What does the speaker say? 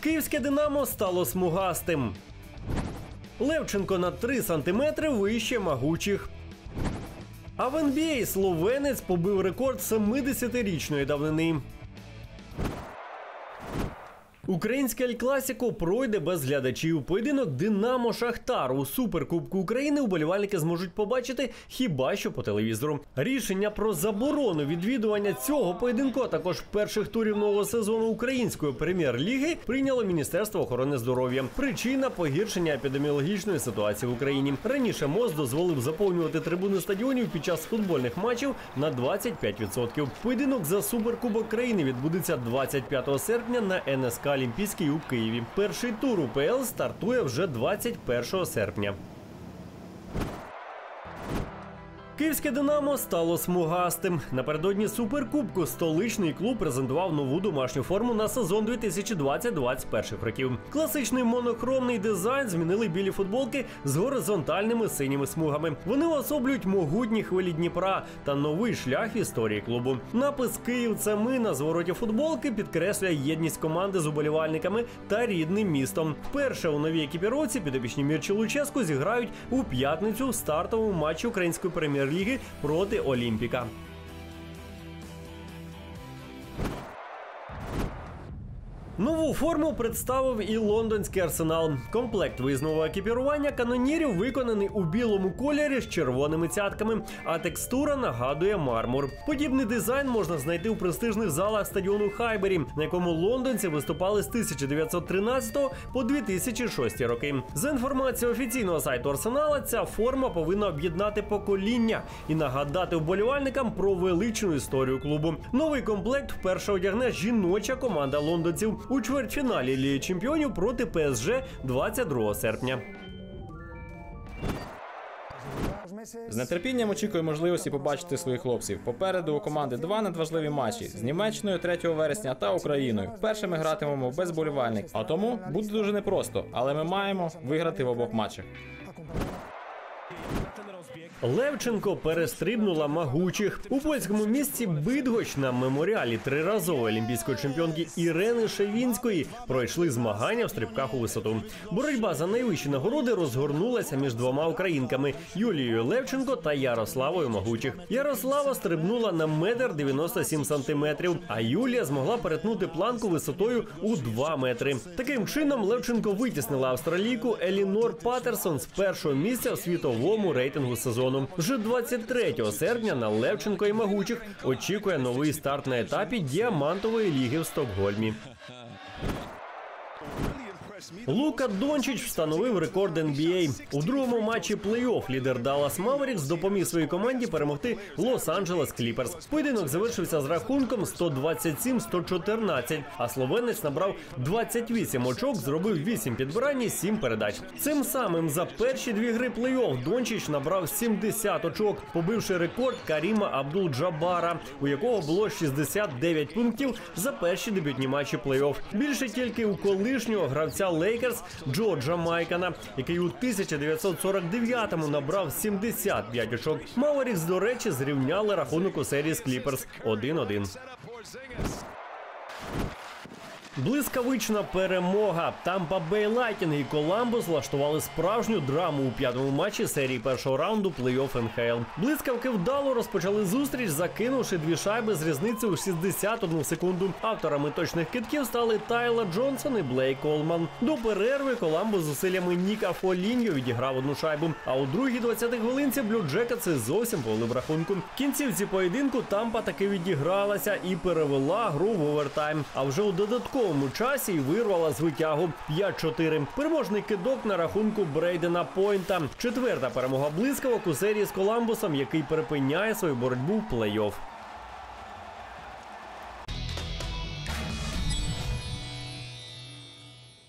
Київське «Динамо» стало смугастим. Левченко на 3 сантиметри вище могучих. А в NBA словенець побив рекорд 70-річної давнини. Українське Ель-Класіко пройде без глядачів. Поєдинок «Динамо-Шахтар» у Суперкубку України вболівальники зможуть побачити хіба що по телевізору. Рішення про заборону відвідування цього поєдинку, а також перших турів нового сезону Української прем'єр-ліги прийняло Міністерство охорони здоров'я. Причина – погіршення епідеміологічної ситуації в Україні. Раніше МОЗ дозволив заповнювати трибуни стадіонів під час футбольних матчів на 25%. Поєдинок за Суперкубок країни відбудеться 25 серпня на НСК Олімпійський у Києві. Перший тур УПЛ стартує вже 21 серпня. Київське «Динамо» стало смугастим. Напередодні Суперкубку столичний клуб презентував нову домашню форму на сезон 2020-2021 років. Класичний монохромний дизайн змінили білі футболки з горизонтальними синіми смугами. Вони уособлюють могутні хвилі Дніпра та новий шлях в історії клубу. Напис «Київ – це ми» на звороті футболки підкреслює єдність команди з уболівальниками та рідним містом. Вперше у новій екіпіровці підопічні Мірчі Луческу зіграють у п'ятницю в стартовому матчі української прем'єр-ліги проти Олімпіка. Нову форму представив і лондонський «Арсенал». Комплект виїзного екіпірування канонірів виконаний у білому кольорі з червоними цятками, а текстура нагадує мармур. Подібний дизайн можна знайти у престижних залах стадіону Хайбері, на якому лондонці виступали з 1913 по 2006 роки. За інформацією офіційного сайту «Арсенала», ця форма повинна об'єднати покоління і нагадати вболівальникам про величну історію клубу. Новий комплект вперше одягне жіноча команда лондонців у чвертьфіналі Ліги чемпіонів проти ПСЖ 22 серпня. З нетерпінням очікую можливості побачити своїх хлопців. Попереду у команди 2 надважливі матчі – з Німеччиною 3 вересня та Україною. Вперше ми гратимемо без вболівальників, а тому буде дуже непросто, але ми маємо виграти в обох матчах. Левченко перестрибнула могучих. У польському місті Бидгоч на меморіалі триразової олімпійської чемпіонки Ірени Шевінської пройшли змагання в стрибках у висоту. Боротьба за найвищі нагороди розгорнулася між двома українками – Юлією Левченко та Ярославою Могучих. Ярослава стрибнула на 1,97 м, а Юлія змогла перетнути планку висотою у 2 метри. Таким чином Левченко витіснила австралійку Елінор Патерсон з першого місця у світовому рейтингу сезону. Вже 23 серпня на Левченко і Могучих очікує новий старт на етапі Діамантової ліги в Стокгольмі. Лука Дончич встановив рекорд NBA. У другому матчі плей-офф лідер Даллас Маверікс допоміг своїй команді перемогти Лос-Анджелес Кліперс. Поєдинок завершився з рахунком 127-114, а словенець набрав 28 очок, зробив 8 підбирань і 7 передач. Цим самим за перші 2 гри плей-офф Дончич набрав 70 очок, побивши рекорд Каріма Абдул-Джаббара, у якого було 69 пунктів за перші дебютні матчі плей-офф. Більше тільки у колишнього гравця Лейкерс Джорджа Майкана, який у 1949-му набрав 75 очок. Маверікс, до речі, зрівняли рахунок у серії з Кліперс 1-1. Блискавична перемога. Тампа Бей Лайтінг і Коламбус влаштували справжню драму у 5-му матчі серії першого раунду плей-офф НХЛ. Блискавки вдало розпочали зустріч, закинувши 2 шайби з різницею у 61 секунду. Авторами точних кидків стали Тайлер Джонсон і Блейк Колман. До перерви Коламбус зусиллями Ніка Фоліньо відіграв 1 шайбу, а у другій 20 хвилинці Блю Джекетси зовсім повели в рахунку. В кінцівці поєдинку Тампа таки відігралася і перевела гру в овертайм. А вже у додатковому часі й вирвала з витягу 5-4. Переможний кидок на рахунку Брейдена Пойнта. 4-та перемога блискавок у серії з Коламбусом, який перепиняє свою боротьбу в плей-офф.